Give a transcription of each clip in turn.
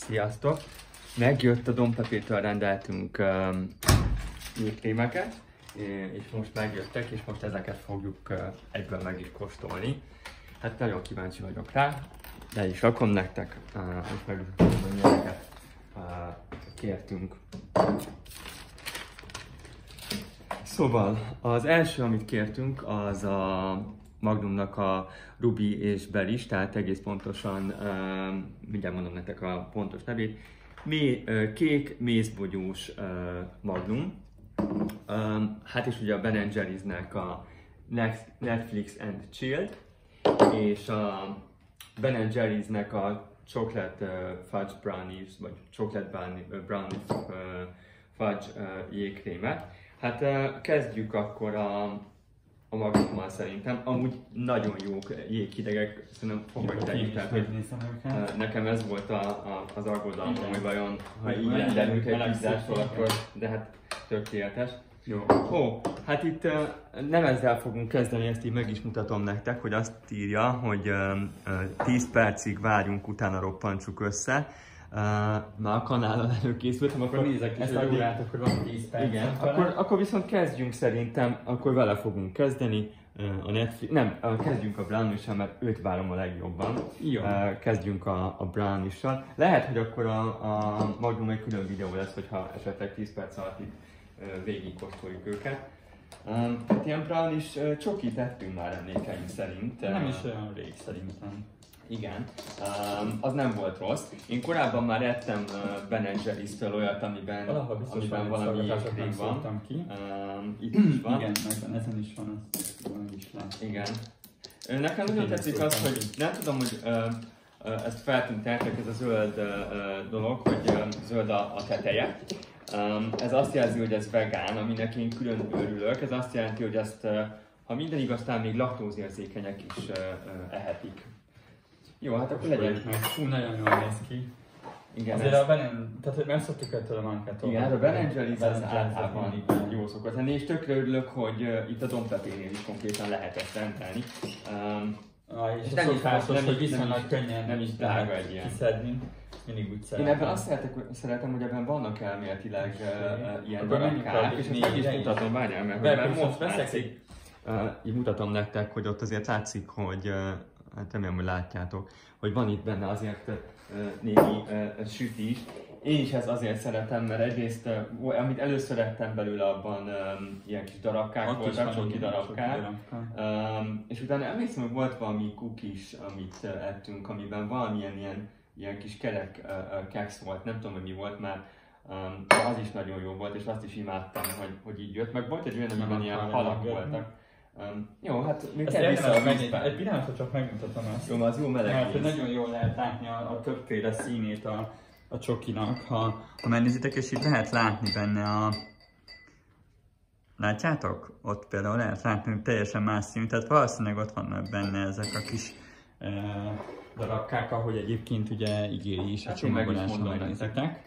Sziasztok! Megjött a Don Pepé-től rendeltünk jégkrémeket, és most megjöttek, és most ezeket fogjuk egyből meg is kóstolni. Hát nagyon kíváncsi vagyok rá, de is rakom nektek, és megmutatom, hogy milyeneket kértünk. Szóval az első, amit kértünk, az a Magnumnak a Ruby és Belis, tehát egész pontosan, mindjárt mondom nektek a pontos nevét, kék mézbogyós Magnum. Hát és ugye a Ben & Jerry's-nek a Netflix and Chilled, és a Ben & Jerry's-nek a Chocolate Fudge Brownies, vagy Chocolate Brownies Fudge jégkrémet. Hát kezdjük akkor a Magnummal szerintem. Amúgy nagyon jók jéghidegek, szerintem fokhidegek, tehát hogy nekem ez volt az aggodalom, hogy vajon, ha így rendelünk egy pizzásról, akkor, de hát tökéletes. Jó. Hát itt nem ezzel fogunk kezdeni, ezt így meg is mutatom nektek, hogy azt írja, hogy 10 percig várjunk, utána roppantsuk össze. Már a kanálon előkészültem, akkor nézzek ezt a órát, akkor van 10 perc. Igen, akkor viszont kezdjünk szerintem, akkor vele fogunk kezdeni. A Netflix, nem, kezdjünk a Brownies-sal, mert őt várom a legjobban. Jó. Kezdjünk a Brownies-sal. Lehet, hogy akkor a Magnum egy külön videó lesz, hogyha esetleg 10 perc alatt itt végigkóstoljuk őket. Ilyen Brownies csokit tettünk már emlékeim szerint. Nem is olyan rég szerintem. Igen, az nem volt rossz. Én korábban már ettem Ben & Jerry's-től olyat, amiben valami jégkrém van. Itt is van. Igen, ezen is van, azt is lát. Igen. Nekem nagyon tetszik az, hogy nem tudom, hogy ezt feltűnt nektek, ez a zöld dolog, hogy zöld a teteje. Ez azt jelzi, hogy ez vegán, aminek én külön örülök. Ez azt jelenti, hogy ezt, ha minden igaz, talán még laktózérzékenyek is ehetik. Jó, hát akkor legyen. Fú, nagyon jól néz ki. Igen, azért a tehát hogy megszoktuk ettől a márkától. Igen, a Ben & Jerry's az általában jó szokott lenni, és tökre örülök, hogy itt a Don Pepé-nél is konkrétan lehet ezt rendelni. És nem is szokásos, hogy viszonylag könnyen nem is drága egy ilyen. Kiszedni. Mindig úgy szeretem. Én ebben azt szeretem, hogy ebben vannak elméletileg ilyen darabkák, és ezt meg is mutatom, várjál, mert most látszik. Így mutatom nektek, hogy ott azért látszik, hogy hát remélem, hogy látjátok, hogy van itt benne azért némi süti is. Én is ezt azért szeretem, mert egyrészt, amit először ettem belőle, abban ilyen kis darabkák voltak, csoki darabkák. És utána emlékszem, hogy volt valami cookies, amit ettünk, amiben valamilyen ilyen kis kerek keksz volt, nem tudom, hogy mi volt már. Az is nagyon jó volt, és azt is imádtam, hogy így jött. Meg volt egy olyan, amiben ilyen halak voltak. Jó, hát még kell vissza a vízben. Egy pillanatra csak megmutatom ezt. Jó, az jó meleg. Mert nagyon jól lehet látni a többféle színét a csokinak, ha megnézitek, és itt lehet látni benne a... Látjátok? Ott például lehet látni, hogy teljesen más színű, tehát valószínűleg ott vannak benne ezek a kis darabkák, ahogy egyébként ugye ígéri is a csomagoláson, megnézitek.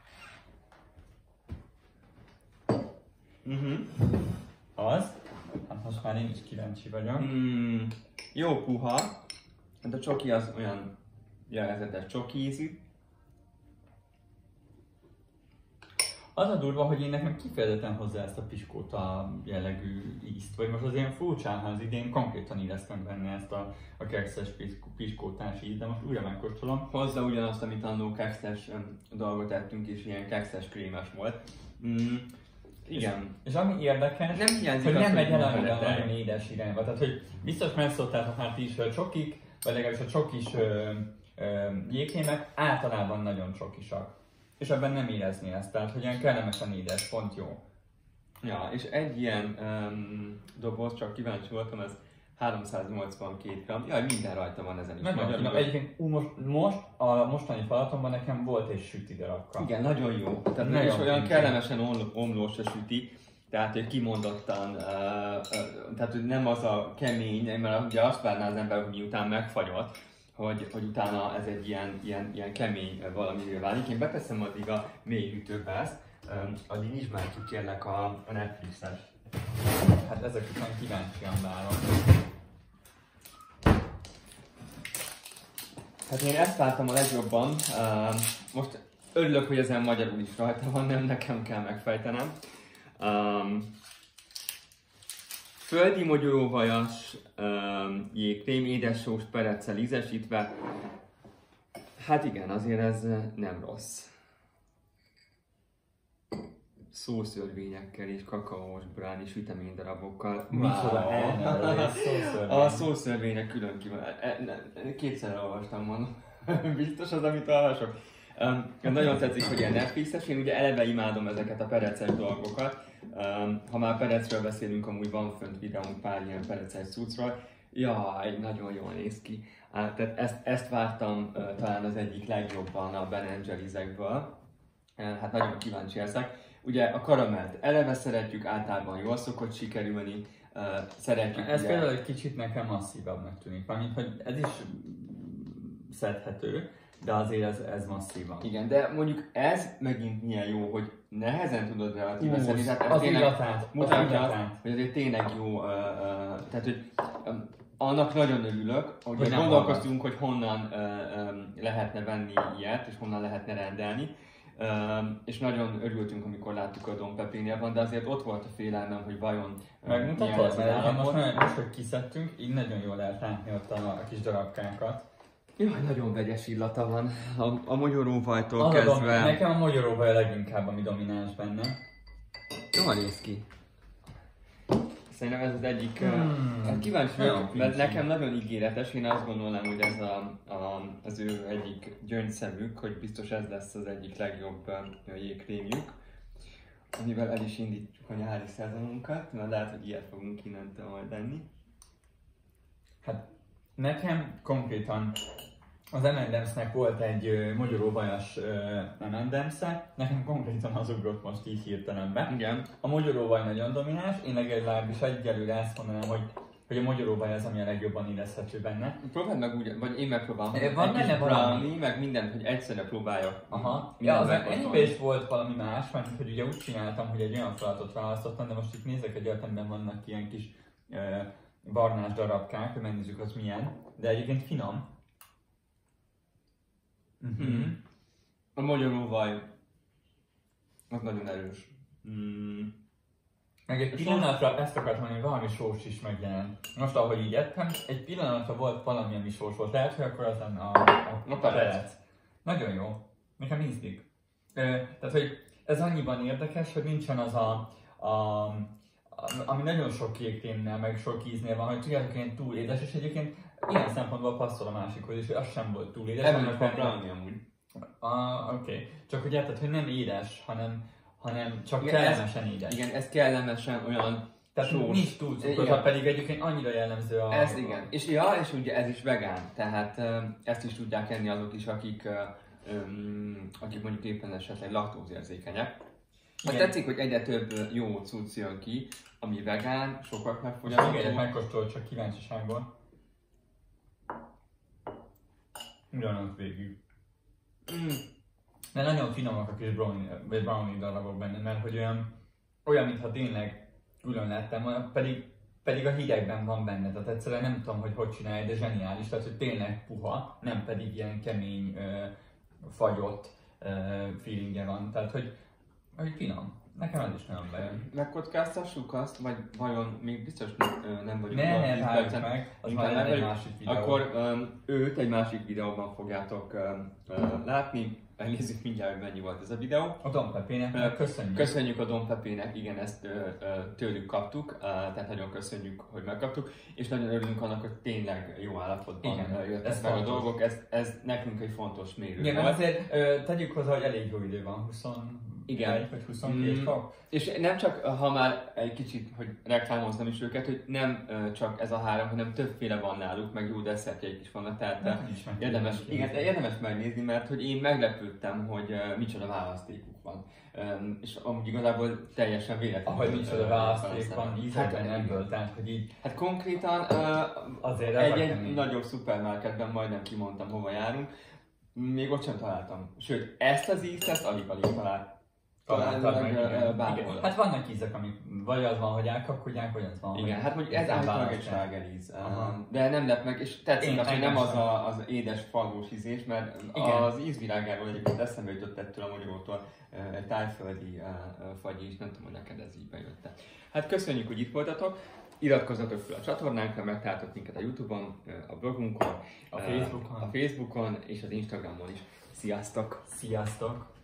Az. Hát most már én is kíváncsi vagyok. Jó puha. Hát a csoki az olyan jellegzetes csoki ízű. Az a durva, hogy én nekem kifejezetten hozzá ezt a piskóta jellegű ízt. Vagy most az ilyen furcsán, ha az idén konkrétan éreztem benne ezt a kekszes piskótás ízt, de most újra megkóstolom. Hozzá ugyanazt, amit annó kekszes dolgot ettünk, és ilyen kekszes krémes volt. Igen. És ami érdekes, hogy nem megy el annyira nagyon édes irányba. Tehát, hogy biztos megszoktátok már ti is csokik, vagy legalábbis a csokis jégkrémek általában nagyon csokisak. És ebben nem érezni ezt, tehát hogy ilyen kellemesen édes, pont jó. Ja, és egy ilyen doboz, csak kíváncsi voltam, ez 382 g. Jaj, minden rajta van ezen is. Nagyon egyébként most a mostani falatomban nekem volt egy süti darabka. Igen, nagyon jó. Tehát és olyan kellemesen omlós a süti, tehát hogy kimondottan, tehát hogy nem az a kemény, mert ugye azt várná az ember, hogy miután megfagyott, hogy utána ez egy ilyen kemény valamivel válik. Én beteszem addig a mély hűtőbe ezt, addig nyisd már ki kérlek a Netflixes. Hát ezek után kíváncsian várom. Hát én ezt láttam a legjobban. Most örülök, hogy ezen magyarul is rajta van, nem nekem kell megfejtenem. Földi mogyoróvajas jégkrém, édessós pereccel ízesítve. Hát igen, azért ez nem rossz. Szószörvényekkel és kakaós bránis vitamindarabokkal. Micsoda A szószörvények külön ki van. Kétszer olvastam, mondom. Biztos az, amit olvasok. Nagyon tetszik, hogy ilyen Netflixes. Én ugye eleve imádom ezeket a pereces dolgokat. Ha már perecről beszélünk, amúgy van fönt videónk pár ilyen pereces cuccról. Jaj, nagyon jól néz ki. Tehát ezt vártam talán az egyik legjobban a Ben & Jerry's-ekből. Hát nagyon kíváncsi leszek. Ugye a karamellt eleve szeretjük, általában jól szokott sikerülni. Szeretjük. Ez például egy kicsit nekem masszívabbnak tűnik. Valamint, hogy ez is szedhető, de azért ez masszívan. Igen, de mondjuk ez megint milyen jó, hogy nehezen tudod relatíve szedni. Az illatát, mutatja, hogy azért tényleg jó. Tehát, hogy annak nagyon örülök, hogy gondolkoztunk, hogy honnan lehetne venni ilyet, és honnan lehetne rendelni. És nagyon örültünk, amikor láttuk a Don Pepénél van, de azért ott volt a félelmem, hogy vajon megmutatod, mert most, hogy kiszedtünk, így nagyon jól lehet látni ott a kis darabkákat. Jaj, nagyon vegyes illata van a mogyoróvajtól kezdve. Nekem a mogyoróvaj a leginkább, ami domináns benne. Jól néz ki. Szerintem ez az egyik, kíváncsi vagyok, mert nekem nagyon ígéretes, én azt gondolom, hogy ez az ő egyik gyöngyszemük, hogy biztos ez lesz az egyik legjobb jégkrémjük, amivel el is indítjuk a nyári szezonunkat, mert lehet, hogy ilyet fogunk innentől majd enni. Hát nekem konkrétan az M&M's-nek volt egy mogyoróvajas M&M's-e, nekem konkrétan az ugrott most így hirtelenbe. Igen. A mogyoróvaj nagyon domináns, én legalábbis egyelőre ezt mondanám, hogy a mogyoróvaj az, ami a legjobban érezhető benne. Próbáld meg úgy, vagy én megpróbálom. Van benne valami, meg mindent, hogy egyszerre próbáljak. Aha. Ja, az ennyiben is volt valami más, mert hogy ugye úgy csináltam, hogy egy olyan feladatot választottam, de most itt nézek, hogy amiben vannak ilyen kis barnás darabkák, hogy megnézzük az milyen, de egyébként finom. A mogyoróvaj az nagyon erős. Meg egy pillanatra ezt akartam mondani, hogy valami sós is megjelent. Most ahogy így ettem, egy pillanatra volt valami, ami sós volt. Lehet, hogy akkor az lenne a perec. Nagyon jó. Nekem ízlik. Tehát, hogy ez annyiban érdekes, hogy nincsen az ami nagyon sok jégkrémnél, meg sok íznél van, hogy tudjátok, ilyen túl édes, és egyébként ilyen szempontból passzol a másikhoz is, hogy az sem volt túl édes. Ebből van brownie amúgy. Oké. Csak hogy érted, hogy nem édes, hanem csak kellemesen édes. Igen, ez kellemesen olyan tehát sós. Nincs túl cukros, pedig egyébként annyira jellemző a... Ez igen. És ugye ez is vegán, tehát ezt is tudják enni azok is, akik mondjuk éppen esetleg laktózérzékenyek. Azt tetszik, hogy egyre több jó cucc jön ki, ami vegán, sokaknak fogyasztható. Igen, megkóstolod csak kíváncsiságból. Ugyanaz végig. De nagyon finomak a kis brownie darabok benne, mert hogy olyan mintha tényleg külön lettem, pedig a hidegben van benne, tehát egyszerűen nem tudom, hogy csinálja, de zseniális, tehát hogy tényleg puha, nem pedig ilyen kemény, fagyott feelingje van, tehát hogy finom. Nekem ez is nagyon bejön. Megkockáztassuk azt, vagy vajon még biztos nem vagyunk Ne, várjuk meg, az már egy másik videó. Akkor őt egy másik videóban fogjátok látni. Megnézzük mindjárt, hogy mennyi volt ez a videó. A Don Pepének köszönjük. Köszönjük a Don Pepének, igen, ezt tőlük kaptuk, tehát nagyon köszönjük, hogy megkaptuk, és nagyon örülünk annak, hogy tényleg jó állapotban jöttek meg a dolgok, ez nekünk egy fontos mérő. Igen, mert azért tegyük hozzá, hogy elég jó idő van, 21 vagy 22 kap. És nem csak, ha már egy kicsit, hogy reklámozzam is őket, hogy nem csak ez a három, hanem többféle van náluk, meg jó desszertjeik is vannak, tehát érdemes megnézni, mert hogy én meglepődtem, hogy micsoda választékuk van. És amúgy igazából teljesen véletlenül. Ahogy micsoda választék van, ízekben ebből, tehát hogy így... Hát konkrétan azért egy nagyobb szupermarketben majdnem kimondtam, hova járunk, még ott sem találtam. Sőt, ezt az ízt, ezt alig találtam. Találtak meg, igen. Hát vannak ízek, amik vagy az van, hogy elkapkodják, vagy az van, igen, hát hogy ez állítólag egy slágeríz. De nem lep meg, és tetszik az, hogy nem az édes falvós ízés, mert igen. Az ízvilágáról egyébként eszembe jutott ettől a magyarótól egy tájföldi fagy is, nem tudom, hogy neked ez így bejött. Hát köszönjük, hogy itt voltatok. Iratkozzatok fel a csatornánkra, megtaláltok minket a YouTube-on, a blogunkon, a Facebookon és az Instagramon is. Sziasztok! Sziasztok!